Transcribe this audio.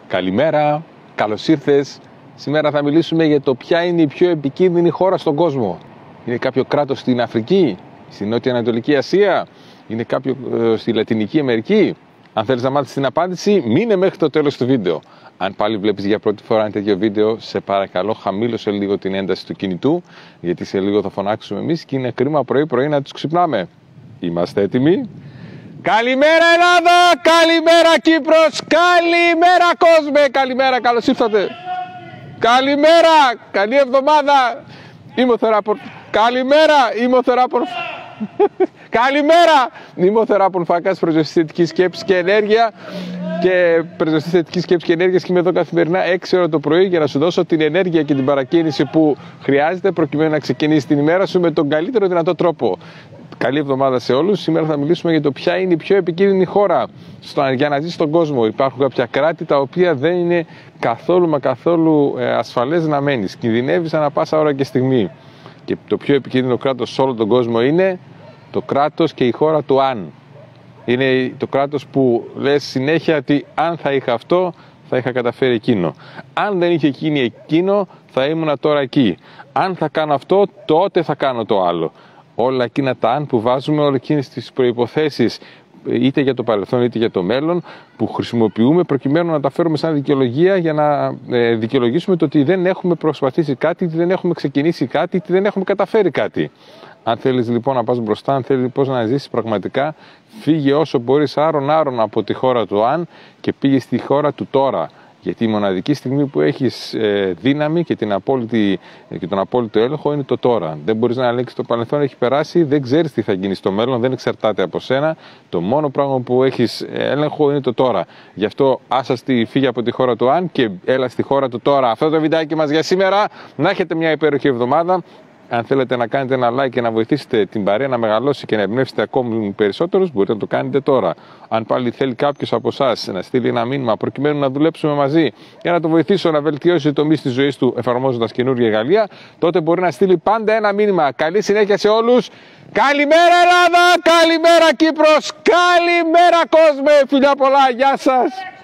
Καλημέρα, καλώς ήρθες. Σήμερα θα μιλήσουμε για το ποια είναι η πιο επικίνδυνη χώρα στον κόσμο. Είναι κάποιο κράτος στην Αφρική, στην Νότια Ανατολική Ασία, είναι κάποιο στη Λατινική Αμερική? Αν θέλεις να μάθεις την απάντηση, μείνε μέχρι το τέλος του βίντεο. Αν πάλι βλέπεις για πρώτη φορά ένα τέτοιο βίντεο, σε παρακαλώ χαμήλωσε λίγο την ένταση του κινητού, γιατί σε λίγο θα φωνάξουμε εμείς και είναι κρίμα πρωί-πρωί να τους ξυπνάμε. Είμαστε έτοιμοι? Καλημέρα Ελλάδα, καλημέρα Κύπρος, καλημέρα κόσμε, καλημέρα, καλώς ήρθατε. Καλημέρα, καλή εβδομάδα. Είμαι ο Θεράπων. Καλημέρα, είμαι ο Θεράπων. Καλημέρα, είμαι ο Θεράπων Φάκας, πρεσβευτής θετικής σκέψης και ενέργεια. Και πρεσβευτής θετικής σκέψης και ενέργειας και είμαι εδώ καθημερινά 6 ώρα το πρωί για να σου δώσω την ενέργεια και την παρακίνηση που χρειάζεται προκειμένου να ξεκινήσει την ημέρα σου με τον καλύτερο δυνατό τρόπο. Καλή εβδομάδα σε όλους. Σήμερα θα μιλήσουμε για το ποια είναι η πιο επικίνδυνη χώρα για να ζεις στον κόσμο. Υπάρχουν κάποια κράτη τα οποία δεν είναι καθόλου ασφαλές να μένεις. Κινδυνεύεις ανά πάσα ώρα και στιγμή. Και το πιο επικίνδυνο κράτος σε όλο τον κόσμο είναι το κράτος και η χώρα του αν. Είναι το κράτος που λες συνέχεια ότι αν θα είχα αυτό, θα είχα καταφέρει εκείνο. Αν δεν είχε εκείνη εκείνο, θα ήμουνα τώρα εκεί. Αν θα κάνω αυτό, τότε θα κάνω το άλλο. Όλα εκείνα τα αν που βάζουμε, όλες εκείνες τις προϋποθέσεις, είτε για το παρελθόν είτε για το μέλλον, που χρησιμοποιούμε προκειμένου να τα φέρουμε σαν δικαιολογία για να δικαιολογήσουμε το ότι δεν έχουμε προσπαθήσει κάτι, ότι δεν έχουμε ξεκινήσει κάτι, ότι δεν έχουμε καταφέρει κάτι. Αν θέλεις λοιπόν να πας μπροστά, αν θέλεις λοιπόν να ζήσεις πραγματικά, φύγε όσο μπορείς άρον από τη χώρα του αν και πήγε στη χώρα του τώρα. Γιατί η μοναδική στιγμή που έχεις δύναμη και τον απόλυτο έλεγχο είναι το τώρα. Δεν μπορείς να ελέγξεις το παρελθόν, έχει περάσει, δεν ξέρεις τι θα γίνει στο μέλλον, δεν εξαρτάται από σένα. Το μόνο πράγμα που έχεις έλεγχο είναι το τώρα. Γι' αυτό φύγε από τη χώρα του αν και έλα στη χώρα του τώρα. Αυτό το βιντεάκι μας για σήμερα. Να έχετε μια υπέροχη εβδομάδα. Αν θέλετε να κάνετε ένα like και να βοηθήσετε την παρέα να μεγαλώσει και να εμπνεύσετε ακόμη περισσότερους, μπορείτε να το κάνετε τώρα. Αν πάλι θέλει κάποιος από εσάς να στείλει ένα μήνυμα προκειμένου να δουλέψουμε μαζί για να το βοηθήσω να βελτιώσει το τομείς της ζωής του εφαρμόζοντας καινούργια εργαλεία, τότε μπορεί να στείλει πάντα ένα μήνυμα. Καλή συνέχεια σε όλους. Καλημέρα Ελλάδα, καλημέρα Κύπρος, καλημέρα κόσμε, φιλιά πολλά, γεια σας.